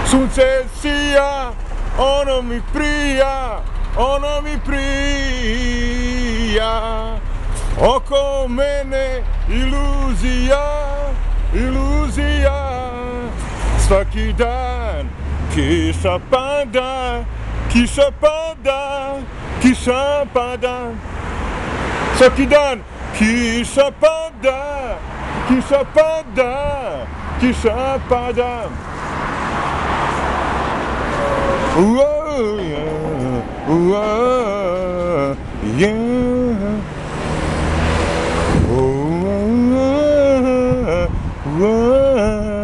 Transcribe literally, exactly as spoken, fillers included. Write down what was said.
Sunce sija, ono mi prija, ono mi prija. Oko mene iluzija, iluzija. Svaki dan kiša pada, kiša pada, kiša pada. Svaki dan kiša pada, kiša pada, kiša pada. Whoa, yeah, whoa, yeah. Oh, whoa, whoa.